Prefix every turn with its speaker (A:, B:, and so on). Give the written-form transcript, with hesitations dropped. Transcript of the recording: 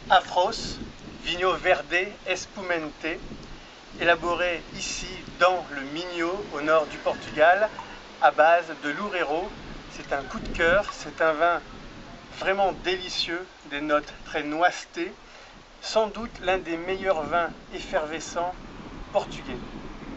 A: Afros Vinho Verde Espumante, élaboré ici dans le Minho, au nord du Portugal, à base de loureiro. C'est un coup de cœur, c'est un vin vraiment délicieux, des notes très noissetées, sans doute l'un des meilleurs vins effervescents portugais.